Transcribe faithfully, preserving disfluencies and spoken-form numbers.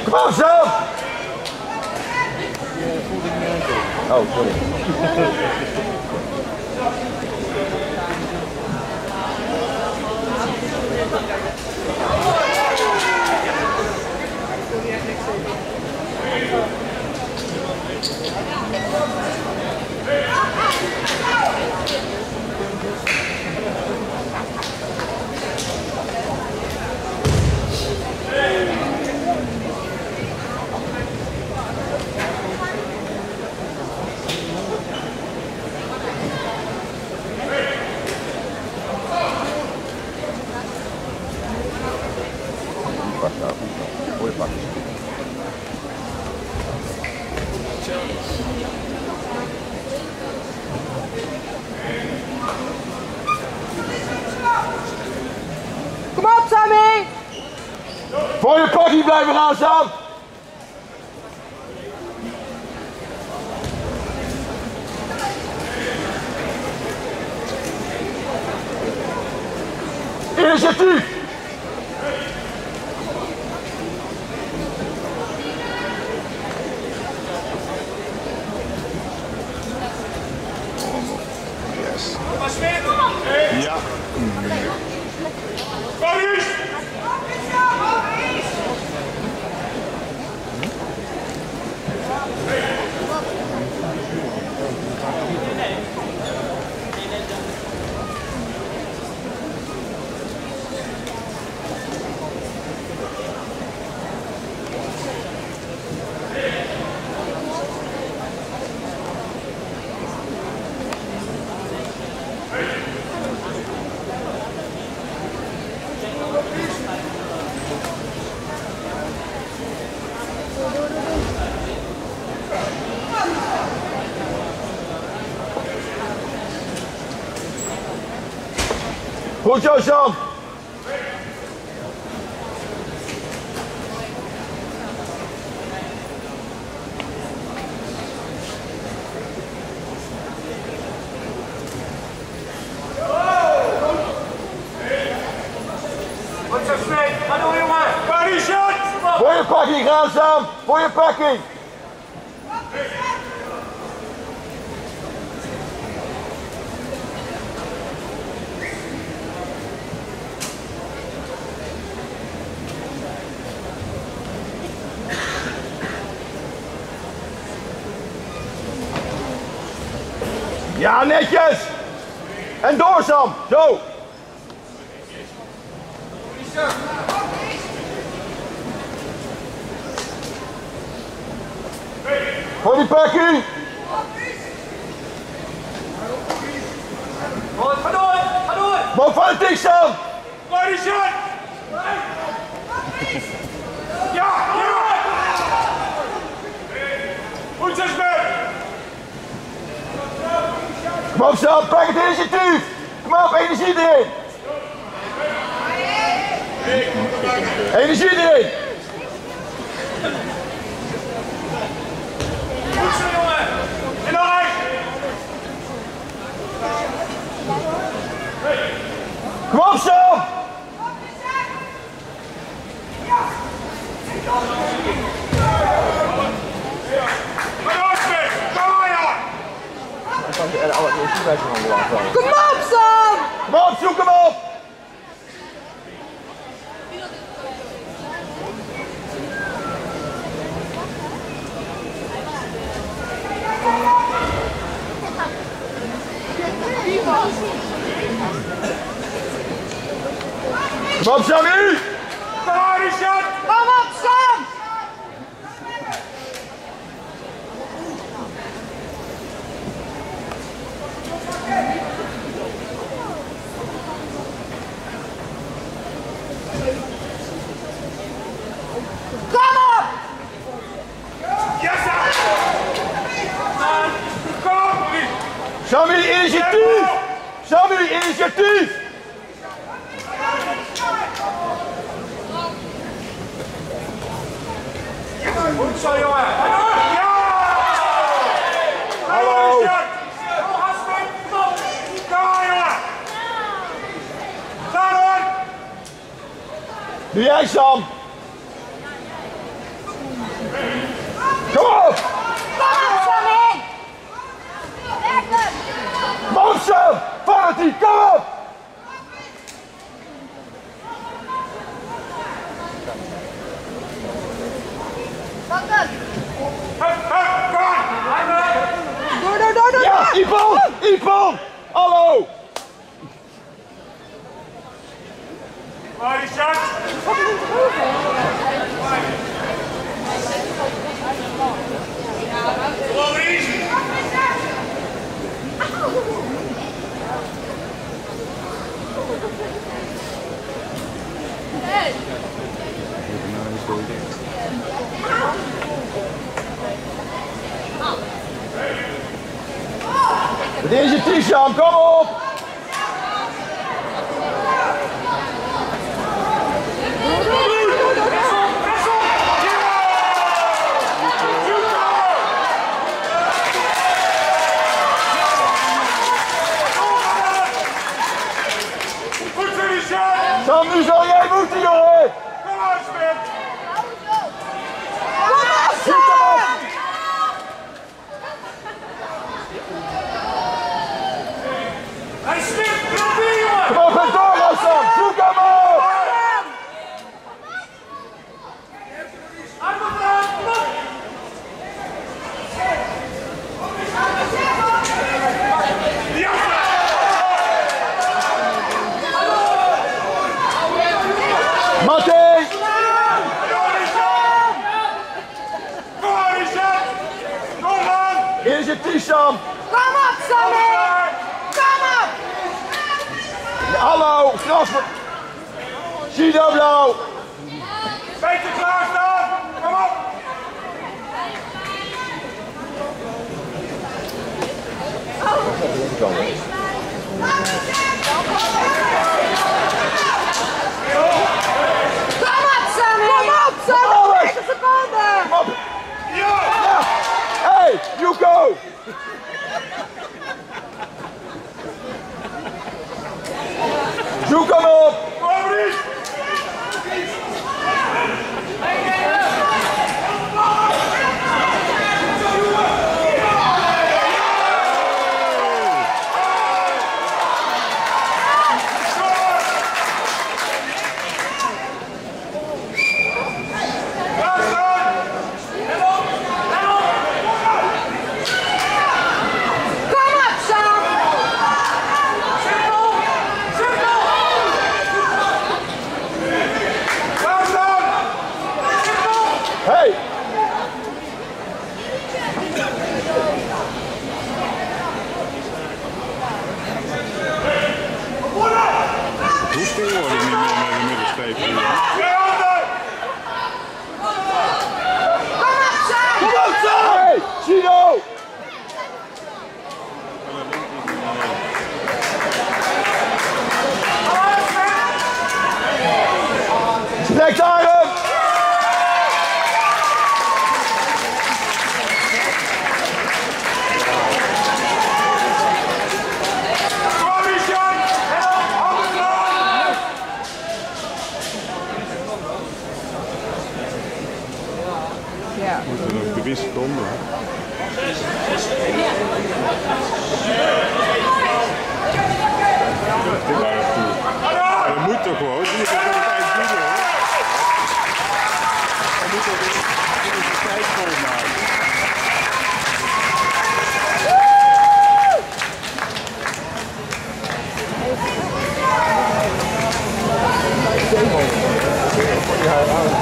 Kom op, Sam! Oh, sorry. Kom op, Sammy! Voor je pakje blijven gaan, Sam! Initiatief! Yes. Ja. Maurice! Goed zo, Sam! Wat zo snel? Ga door, jongen! Maurice! Voor je pakje gaan, Sam! Voor je pakje! Ja, netjes! En door, Sam! Zo! Voor die pakkie! Ga door! Ga door! Boven van de tik, Sam! Maurice! Ja! Ja! Goed zo, Smit! Kom op, Sam! Pak het initiatief! Kom op, energie erin! Energie erin! Goed zo, jongen! En nog eens! Kom op, Sam! Ga door, Smit! Kom maar, jongen! Kom op, Sam! Kom op, zoek hem op! Kom op, Sammy! Maurice! Kom op, Sam! Kom op! Yes, sir! Kom op, Maurice! Sammy, initiatief! Sammy, initiatief! Goed zo, jongen! Ja! Hallo! Kom maar, jongen! Ga door! Doe jij, Sam! Body shot. Come on, easy. Het is je Tisham, kom op! Sam, nu zal jij moeten, jongen! Kom aan, Smit! Kom op, Zoek hem op! Hij Smit, probeer jongen! Kom op, ga door, Sam! Zoek hem op! Hij moet eraan, kom op! Ja! Matthijs! Hier is je Tisham! Kom op, Sammy! Kom op! Hallo, straf! Sido blauw! Beetje klaarstaan! Kom op! Kom op, Sammy! Kom op, Sammy! vijftig seconden! Kom op! Ja! Ja! Hey, you go! Zoek hem op! Maurice! Kom op, Sam! Hey! Hoeft tegenwoordig niet meer met de middenstreep. Kom op, Sam! Kom op, Sam! Hey, Sido! Strekt arm! Moeten nog drie seconden. Ja, dat moet toch gewoon. Je moet toch wel tijd doen, hoor. Je moet toch de tijd volmaken. Ja.